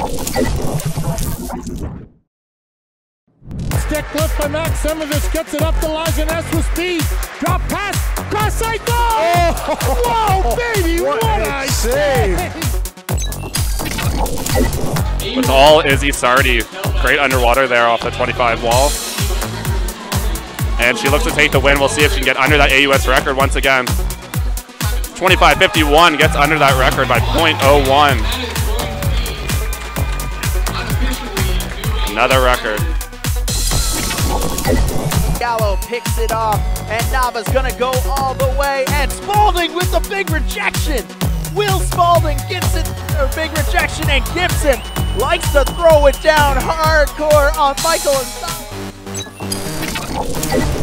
Stick lift by Max Semovich, gets it up the Lajeunesse with speed. Drop pass, cross side goal! Oh, whoa, baby, what a save! With all Izzy Sarty, great underwater there off the 25 wall. And she looks to take the win. We'll see if she can get under that AUS record once again. 25.51 gets under that record by .01. Another record. Gallo picks it off, and Nava's gonna go all the way, and Spaulding with the big rejection. Will Spaulding gets it, a big rejection, and Gibson likes to throw it down hardcore on Michael and